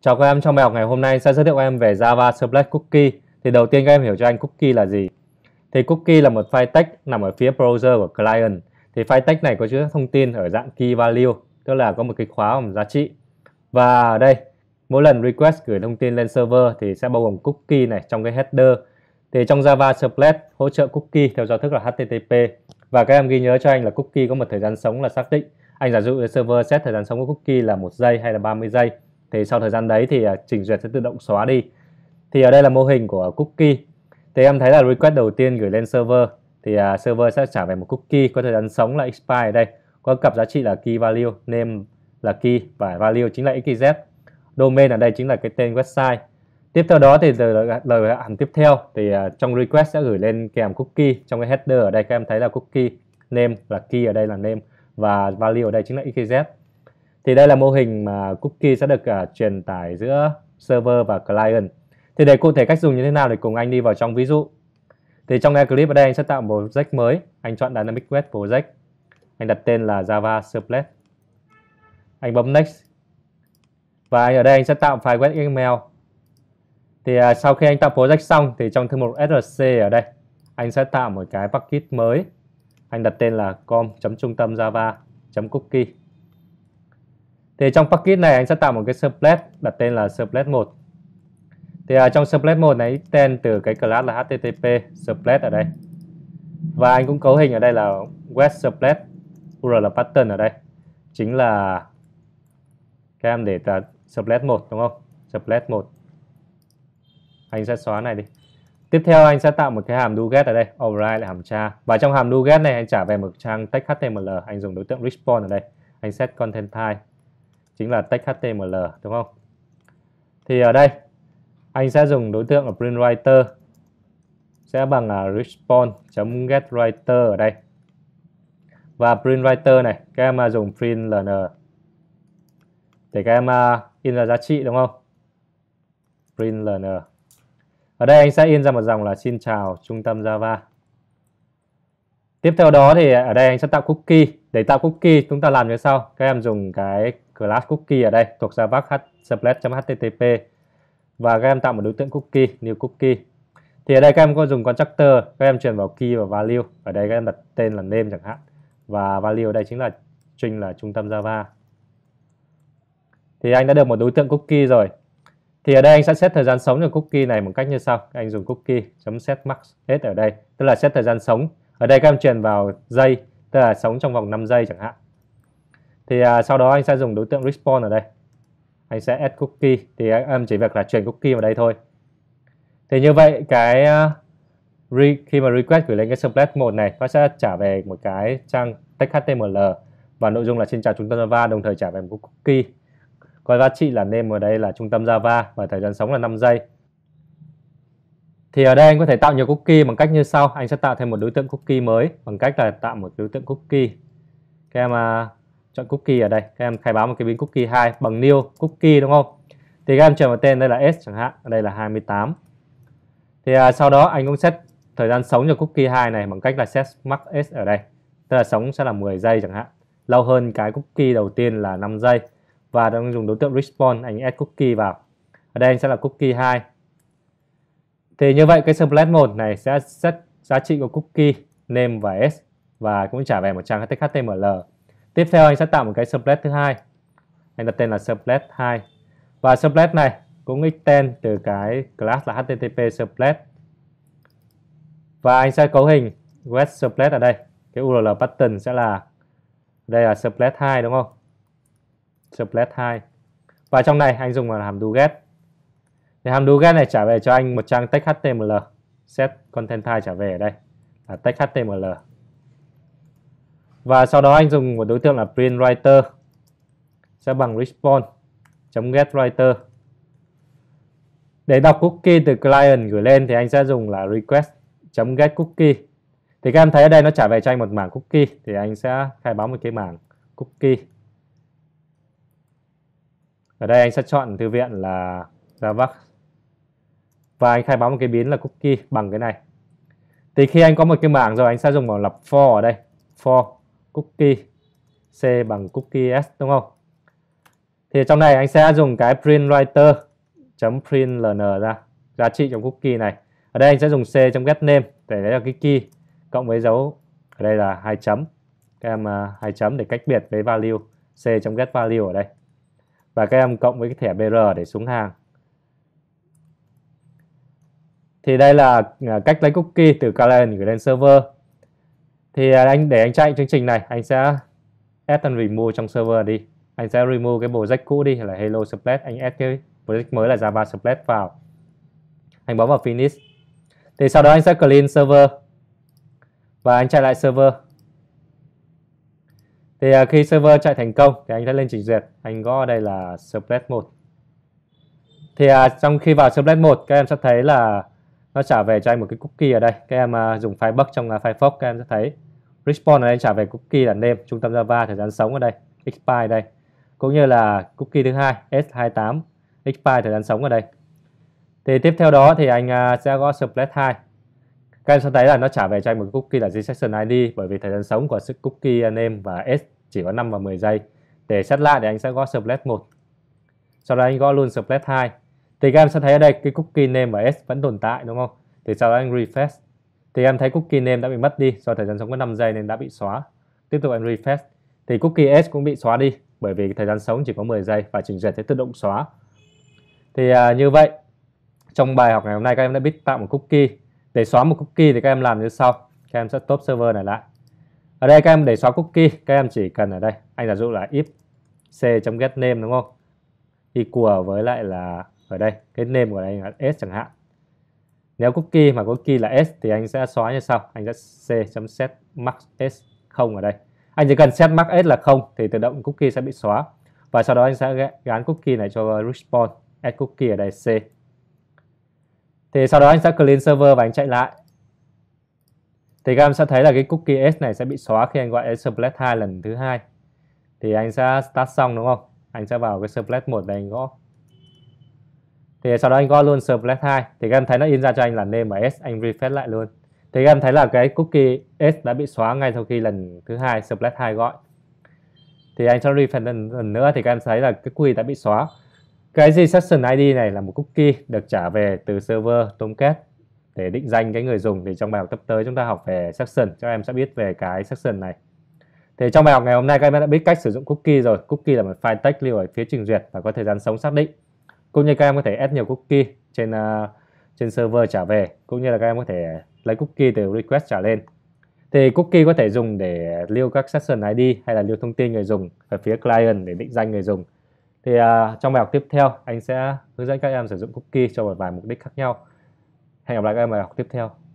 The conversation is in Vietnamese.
Chào các em, trong bài học ngày hôm nay sẽ giới thiệu các em về Java Servlet Cookie. Thì đầu tiên các em hiểu cho anh cookie là gì. Thì cookie là một file text nằm ở phía browser của client. Thì file text này có chứa thông tin ở dạng key value, tức là có một cái khóa giá trị. Và ở đây, mỗi lần request gửi thông tin lên server thì sẽ bao gồm cookie này trong cái header. Thì trong Java Servlet hỗ trợ cookie theo giao thức là HTTP. Và các em ghi nhớ cho anh là cookie có một thời gian sống là xác định. Anh giả dụ server set thời gian sống của cookie là 1 giây hay là 30 giây. Thì sau thời gian đấy thì trình duyệt sẽ tự động xóa đi. Thì ở đây là mô hình của cookie. Thì em thấy là request đầu tiên gửi lên server thì server sẽ trả về một cookie có thời gian sống là expire ở đây. Có cặp giá trị là key value, name là key và value chính là xyz. Domain ở đây chính là cái tên website. Tiếp theo đó thì lời hạn tiếp theo thì trong request sẽ gửi lên kèm cookie trong cái header ở đây các em thấy là cookie, name là key ở đây là name và value ở đây chính là xyz. Thì đây là mô hình mà cookie sẽ được truyền tải giữa server và client. Thì để cụ thể cách dùng như thế nào thì cùng anh đi vào trong ví dụ. Thì trong clip ở đây anh sẽ tạo một project mới. Anh chọn Dynamic Web Project. Anh đặt tên là Java Servlet. Anh bấm Next. Và ở đây anh sẽ tạo file web XML. Thì sau khi anh tạo project xong thì trong thư mục src ở đây anh sẽ tạo một cái package mới. Anh đặt tên là com.trung tâm java.cookie. Thì trong package này anh sẽ tạo một cái servlet đặt tên là servlet 1. Thì trong servlet 1 này tên từ cái class là http servlet ở đây. Và anh cũng cấu hình ở đây là web servlet url pattern ở đây. Chính là các em để servlet 1 đúng không? Servlet 1. Anh sẽ xóa này đi. Tiếp theo anh sẽ tạo một cái hàm do get ở đây, override là hàm tra. Và trong hàm do get này anh trả về một trang text HTML, anh dùng đối tượng response ở đây. Anh set content type chính là text HTML đúng không? Thì ở đây anh sẽ dùng đối tượng ở print writer sẽ bằng response.getWriter ở đây. Và print writer này các em dùng print learner để các em in ra giá trị đúng không? Print learner. Ở đây anh sẽ in ra một dòng là xin chào trung tâm Java. Tiếp theo đó thì ở đây anh sẽ tạo cookie. Để tạo cookie chúng ta làm như sau. Các em dùng cái class cookie ở đây thuộc Java servlet.http và các em tạo một đối tượng cookie, new cookie. Thì ở đây các em có dùng constructor, các em truyền vào key và value. Ở đây các em đặt tên là name chẳng hạn. Và value ở đây chính là string là trung tâm Java. Thì anh đã được một đối tượng cookie rồi. Thì ở đây anh sẽ set thời gian sống cho cookie này một cách như sau. Anh dùng cookie.set max hết ở đây, tức là set thời gian sống. Ở đây các em truyền vào giây, tức là sống trong vòng 5 giây chẳng hạn. Thì sau đó anh sẽ dùng đối tượng response ở đây. Anh sẽ add cookie, thì em chỉ việc là truyền cookie vào đây thôi. Thì như vậy cái khi mà request gửi lên cái servlet 1 này, nó sẽ trả về một cái trang text HTML và nội dung là xin chào trung tâm Java, đồng thời trả về một cookie. Có giá trị là name ở đây là trung tâm Java và thời gian sống là 5 giây. Thì ở đây anh có thể tạo nhiều cookie bằng cách như sau. Anh sẽ tạo thêm một đối tượng cookie mới bằng cách là tạo một đối tượng cookie. Các em chọn cookie ở đây. Các em khai báo một cái biến cookie 2 bằng new cookie đúng không? Thì các em truyền vào tên đây là S chẳng hạn. Ở đây là 28. Thì sau đó anh cũng set thời gian sống cho cookie 2 này bằng cách là set max S ở đây. Tức là sống sẽ là 10 giây chẳng hạn. Lâu hơn cái cookie đầu tiên là 5 giây. Và đang dùng đối tượng response, anh add cookie vào. Ở đây anh sẽ là cookie 2. Thì như vậy cái servlet 1 này sẽ set giá trị của cookie, name và s và cũng trả về một trang text HTML. Tiếp theo anh sẽ tạo một cái servlet thứ hai. Anh đặt tên là servlet 2. Và servlet này cũng extend từ cái class là http servlet. Và anh sẽ cấu hình web servlet ở đây. Cái URL pattern sẽ là đây là servlet 2 đúng không? Servlet 2. Và trong này anh dùng là hàm do get. Thì hàm do get này trả về cho anh một trang text HTML. Set content type trả về ở đây là text HTML. Và sau đó anh dùng một đối tượng là print writer sẽ bằng response.getWriter. Để đọc cookie từ client gửi lên thì anh sẽ dùng là request.getCookie. Thì các em thấy ở đây nó trả về cho anh một mảng cookie. Thì anh sẽ khai báo một cái mảng cookie. Ở đây anh sẽ chọn thư viện là Java. Và anh khai báo một cái biến là cookie bằng cái này. Thì khi anh có một cái mảng rồi anh sẽ dùng vào lặp for ở đây. For cookie C bằng cookie S đúng không? Thì trong này anh sẽ dùng cái print writer print ln ra giá trị trong cookie này. Ở đây anh sẽ dùng c.get name để lấy là cái key cộng với dấu ở đây là 2 chấm. Các em 2 chấm để cách biệt với value c.get value ở đây. Và các em cộng với cái thẻ BR để xuống hàng. Thì đây là cách lấy cookie từ client gửi lên server. Thì để anh chạy chương trình này, anh sẽ add and remove trong server đi. Anh sẽ remove cái project cũ đi là Hello Splash, anh add cái project mới là Java Splash vào. Anh bấm vào finish. Thì sau đó anh sẽ clean server và anh chạy lại server. Thì khi server chạy thành công thì anh sẽ lên trình duyệt, anh gõ ở đây là Splash 1. Thì trong khi vào Splash 1 các em sẽ thấy là nó trả về cho anh một cái cookie ở đây. Các em dùng Firebug trong Firefox các em sẽ thấy response ở đây trả về cookie là name, trung tâm Java, thời gian sống ở đây, expire đây. Cũng như là cookie thứ hai S28 expire, thời gian sống ở đây. Thì tiếp theo đó thì anh sẽ gõ Splash 2. Các em sẽ thấy là nó trả về cho anh một cookie là G-Section ID, bởi vì thời gian sống của cookie name và S chỉ có 5 và 10 giây. Để set lại thì anh sẽ gõ Splash 1. Sau đó anh gõ luôn Splash 2. Thì các em sẽ thấy ở đây cái cookie name và S vẫn tồn tại đúng không? Thì sau đó anh refresh. Thì em thấy cookie name đã bị mất đi do thời gian sống có 5 giây nên đã bị xóa. Tiếp tục anh refresh. Thì cookie S cũng bị xóa đi bởi vì thời gian sống chỉ có 10 giây và trình duyệt sẽ tự động xóa. Thì như vậy, trong bài học ngày hôm nay các em đã biết tạo một cookie. Để xóa một cookie thì các em làm như sau. Các em sẽ stop server này lại. Ở đây các em để xóa cookie, các em chỉ cần ở đây, anh giả dụ là if c.get name đúng không? Equal với lại là ở đây, cái name của đây là S chẳng hạn. Nếu cookie mà cookie là S thì anh sẽ xóa như sau. Anh sẽ c.set max S 0 ở đây. Anh chỉ cần set max S là 0 thì tự động cookie sẽ bị xóa. Và sau đó anh sẽ gán cookie này cho response, add cookie ở đây C. Thì sau đó anh sẽ clean server và anh chạy lại. Thì các em sẽ thấy là cái cookie S này sẽ bị xóa khi anh gọi Splash 2 lần thứ hai. Thì anh sẽ start xong đúng không? Anh sẽ vào cái Splash 1 đây anh gõ. Thì sau đó anh gõ luôn Splash 2. Thì các em thấy nó in ra cho anh là name và S, anh refresh lại luôn. Thì các em thấy là cái cookie S đã bị xóa ngay sau khi lần thứ hai Splash 2 gọi. Thì anh sẽ refresh lần nữa thì các em thấy là cái cookie đã bị xóa. Cái G-Section ID này là một cookie được trả về từ server Tomcat để định danh cái người dùng. Thì trong bài học sắp tới chúng ta học về section, cho em sẽ biết về cái section này. Thì trong bài học ngày hôm nay các em đã biết cách sử dụng cookie rồi. Cookie là một file text lưu ở phía trình duyệt và có thời gian sống xác định. Cũng như các em có thể add nhiều cookie trên server trả về, cũng như là các em có thể lấy cookie từ request trả lên. Thì cookie có thể dùng để lưu các section ID hay là lưu thông tin người dùng ở phía client để định danh người dùng. Thì trong bài học tiếp theo anh sẽ hướng dẫn các em sử dụng cookie cho một vài mục đích khác nhau. Hẹn gặp lại các em bài học tiếp theo.